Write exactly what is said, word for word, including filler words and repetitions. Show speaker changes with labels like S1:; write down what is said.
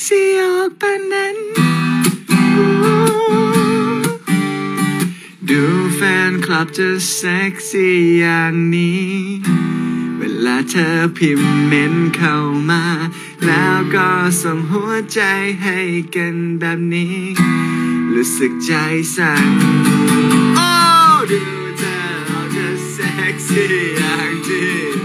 S1: ซี่ออกปานนั้นดูแฟนคลับจะเซ็กซี่อย่างนี้เวลาเธอพิมพ์เม้นเข้ามาแล้วก็ส่งหัวใจให้กันแบบนี้รู้สึกใจสั่นโอ้ดูเธอจะเซ็กซี่อย่างที่